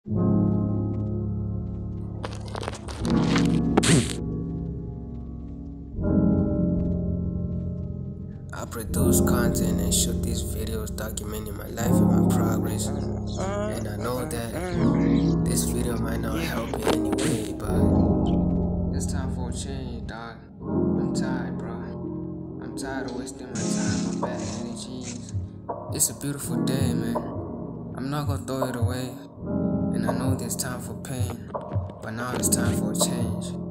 I produce content and shoot these videos documenting my life and my progress. And I know that this video might not help in any way, but it's time for a change, dog. I'm tired, bro. I'm tired of wasting my time on bad energies. It's a beautiful day, man. I'm not gonna throw it away. And I know there's time for pain, but now it's time for a change.